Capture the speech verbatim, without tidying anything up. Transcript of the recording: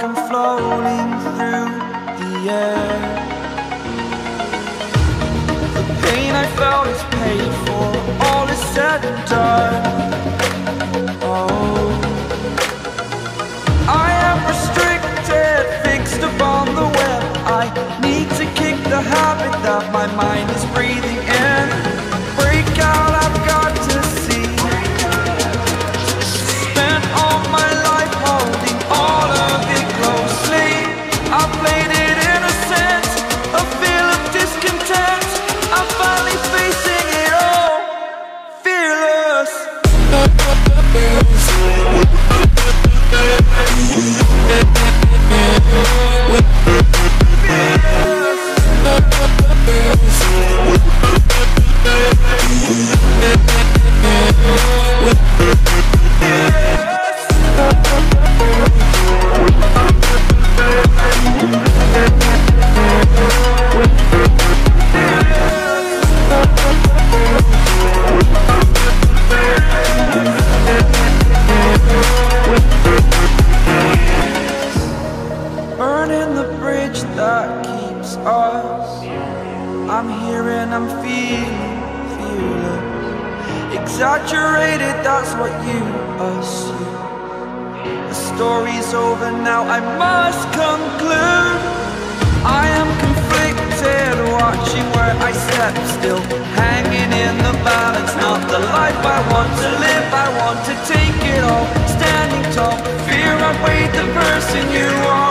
like I'm floating through the air. The pain I felt is paid for, all is said and done. Oh, I am restricted, fixed upon the web. I need to kick the habit that my mind is breathing in. Break out, I've got to see. Spent all my life holding all of it closely. I played it innocent, a feel of discontent. I'm finally facing it all, fearless. Burning the bridge that keeps us. I'm here and I'm feeling fearless. Exaggerated, that's what you assume. The story's over now, I must conclude. I am conflicted, watching where I step still, hanging in the balance. Not the life I want to live, I want to take it all. Standing tall, fear I weighed the person you are.